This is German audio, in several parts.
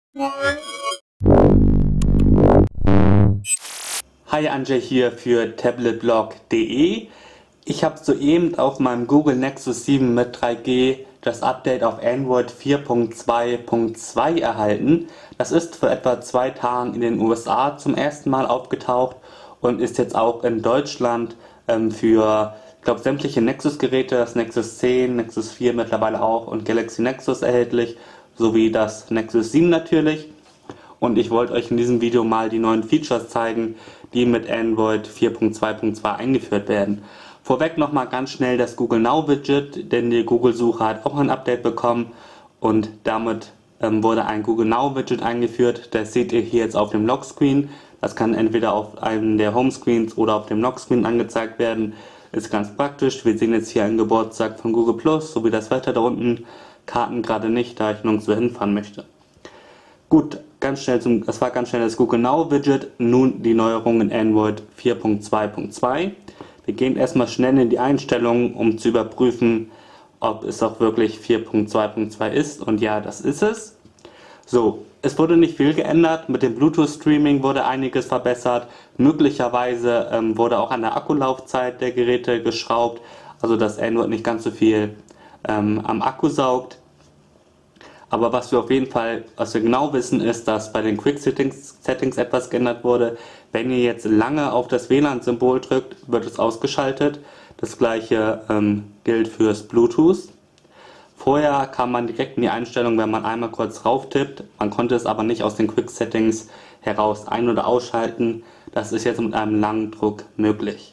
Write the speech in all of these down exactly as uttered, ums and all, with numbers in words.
Hi, Andrzej hier für tabletblog punkt de. Ich habe soeben auf meinem Google Nexus sieben mit drei G das Update auf Android vier Punkt zwei Punkt zwei erhalten. Das ist vor etwa zwei Tagen in den U S A zum ersten Mal aufgetaucht und ist jetzt auch in Deutschland ähm, für, ich glaube, sämtliche Nexus-Geräte, das Nexus zehn, Nexus vier mittlerweile auch und Galaxy Nexus erhältlich, sowie das Nexus sieben natürlich. Und ich wollte euch in diesem Video mal die neuen Features zeigen, die mit Android vier Punkt zwei Punkt zwei eingeführt werden. Vorweg nochmal ganz schnell das Google Now Widget, denn die Google-Suche hat auch ein Update bekommen und damit ähm, wurde ein Google Now Widget eingeführt. Das seht ihr hier jetzt auf dem Lockscreen. Das kann entweder auf einem der Homescreens oder auf dem Lockscreen angezeigt werden. Ist ganz praktisch. Wir sehen jetzt hier einen Geburtstag von Google Plus, sowie das Wetter da unten. Karten gerade nicht, da ich nirgendwo hinfahren möchte. Gut, ganz schnell zum, das war ganz schnell das Google Now Widget. Nun die Neuerung in Android vier Punkt zwei Punkt zwei. Wir gehen erstmal schnell in die Einstellungen, um zu überprüfen, ob es auch wirklich vier Punkt zwei Punkt zwei ist. Und ja, das ist es. So, es wurde nicht viel geändert. Mit dem Bluetooth-Streaming wurde einiges verbessert. Möglicherweise ähm, wurde auch an der Akkulaufzeit der Geräte geschraubt. Also dass Android nicht ganz so viel ähm, am Akku saugt. Aber was wir auf jeden Fall, was wir genau wissen, ist, dass bei den Quick Settings, Settings etwas geändert wurde. Wenn ihr jetzt lange auf das W L A N-Symbol drückt, wird es ausgeschaltet. Das gleiche ähm, gilt fürs Bluetooth. Vorher kam man direkt in die Einstellung, wenn man einmal kurz rauf tippt. Man konnte es aber nicht aus den Quick Settings heraus ein- oder ausschalten. Das ist jetzt mit einem langen Druck möglich.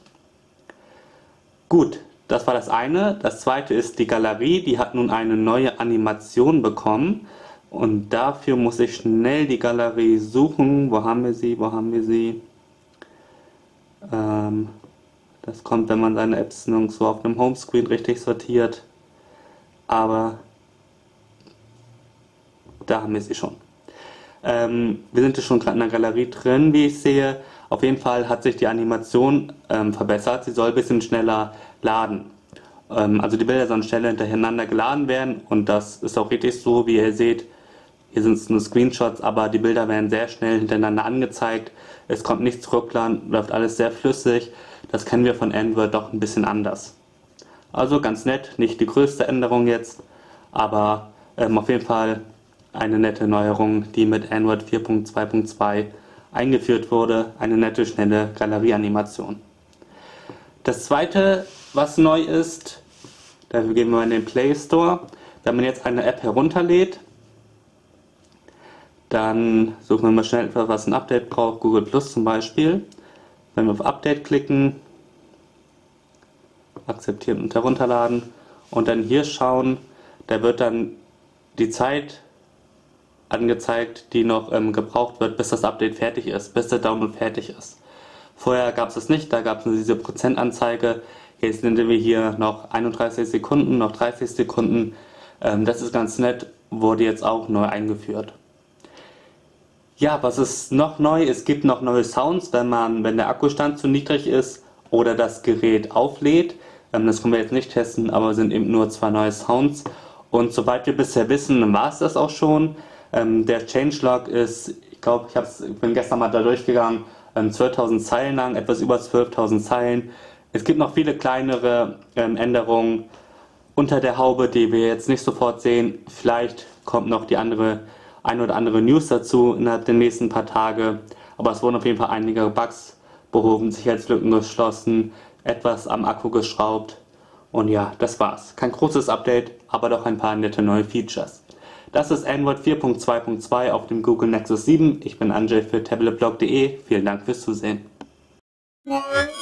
Gut. Das war das eine. Das zweite ist die Galerie. Die hat nun eine neue Animation bekommen. Und dafür muss ich schnell die Galerie suchen. Wo haben wir sie? Wo haben wir sie? Ähm, das kommt, wenn man seine Apps nirgendwo auf dem Homescreen richtig sortiert. Aber da haben wir sie schon. Ähm, wir sind jetzt schon gerade in der Galerie drin, wie ich sehe. Auf jeden Fall hat sich die Animation ähm, verbessert. Sie soll ein bisschen schneller laden. Ähm, also die Bilder sollen schneller hintereinander geladen werden und das ist auch richtig so, wie ihr seht. Hier sind es nur Screenshots, aber die Bilder werden sehr schnell hintereinander angezeigt. Es kommt nichts zurückladen, läuft alles sehr flüssig. Das kennen wir von Android doch ein bisschen anders. Also ganz nett, nicht die größte Änderung jetzt, aber ähm, auf jeden Fall eine nette Neuerung, die mit Android vier Punkt zwei Punkt zwei eingeführt wurde. Eine nette, schnelle Galerieanimation. Das zweite, was neu ist, dafür gehen wir in den Play Store. Wenn man jetzt eine App herunterlädt, dann suchen wir mal schnell etwas, was ein Update braucht, Google Plus zum Beispiel. Wenn wir auf Update klicken, akzeptieren und herunterladen und dann hier schauen, da wird dann die Zeit angezeigt, die noch ähm, gebraucht wird, bis das Update fertig ist, bis der Download fertig ist. Vorher gab es das nicht, da gab es nur diese Prozentanzeige. Jetzt sind wir hier noch einunddreißig Sekunden, noch dreißig Sekunden. Ähm, das ist ganz nett, wurde jetzt auch neu eingeführt. Ja, was ist noch neu? Es gibt noch neue Sounds, wenn man, wenn der Akkustand zu niedrig ist oder das Gerät auflädt. Ähm, das können wir jetzt nicht testen, aber es sind eben nur zwei neue Sounds. Und soweit wir bisher wissen, war es das auch schon. Ähm, der Changelog ist, ich glaube, ich, ich bin gestern mal da durchgegangen, ähm, zwölftausend Zeilen lang, etwas über zwölftausend Zeilen. Es gibt noch viele kleinere ähm, Änderungen unter der Haube, die wir jetzt nicht sofort sehen. Vielleicht kommt noch die andere, ein oder andere News dazu innerhalb der nächsten paar Tage. Aber es wurden auf jeden Fall einige Bugs behoben, Sicherheitslücken geschlossen, etwas am Akku geschraubt. Und ja, das war's. Kein großes Update, aber doch ein paar nette neue Features. Das ist Android vier Punkt zwei Punkt zwei auf dem Google Nexus sieben. Ich bin Andrzej für tabletblog punkt de. Vielen Dank fürs Zusehen.